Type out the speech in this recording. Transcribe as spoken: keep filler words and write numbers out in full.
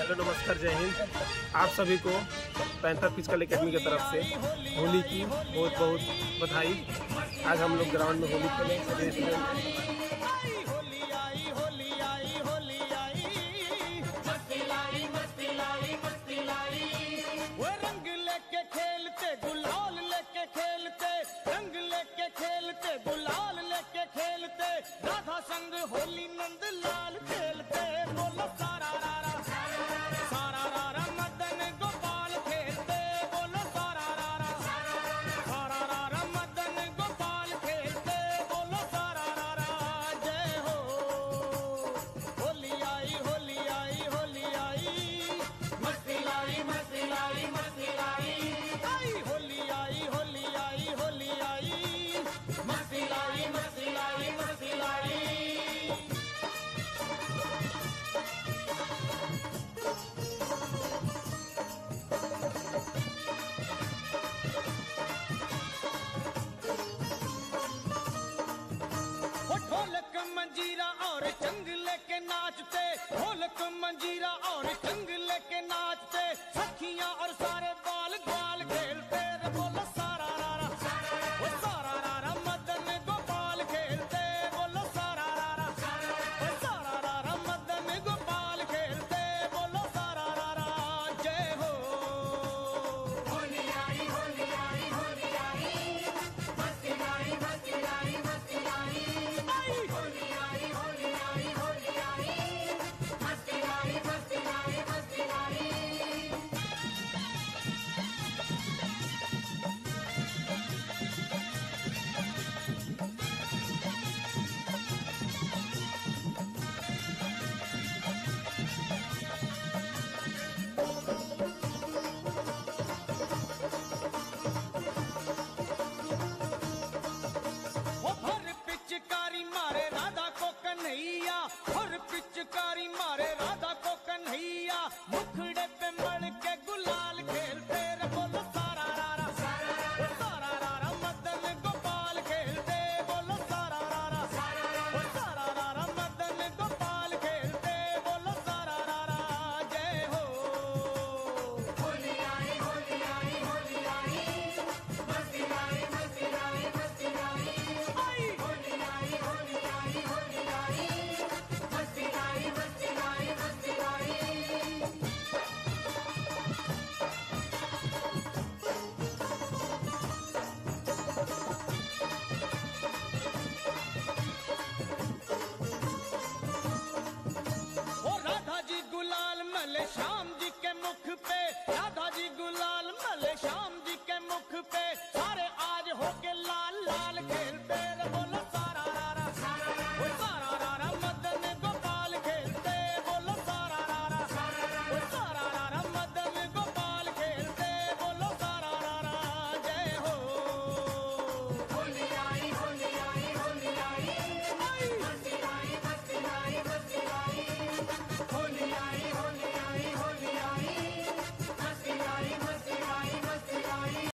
Hello नमस्कार, जय हिंद। आप सभी को पैंथर फिजिकल एकेडमी की तरफ से होली की बहुत बहुत बधाई। आज हम लोग ग्राउंड में होली खेले। खेलते गुलाल लेके खेलते, रंग लेके खेलते, गुलाल लेके खेलते, राधा संग होली नंद लाल खेलते। बोलो सारा रारा सारा रारा मदन गोपाल खेलते। बोलो सारा रारा सारा रारा मदन गोपाल खेलते। बोलो सारा रारा जय हो। होली आई होली आई होली आई, मस्ती लाई मस्ती लाई मस्ती लाई। होली आई होली आई होली आई, मस्ती लाई मस्ती लाई मस्ती लाई। ढोलक मंजीरा और चंग लेके नाचते, ढोलक मंजीरा और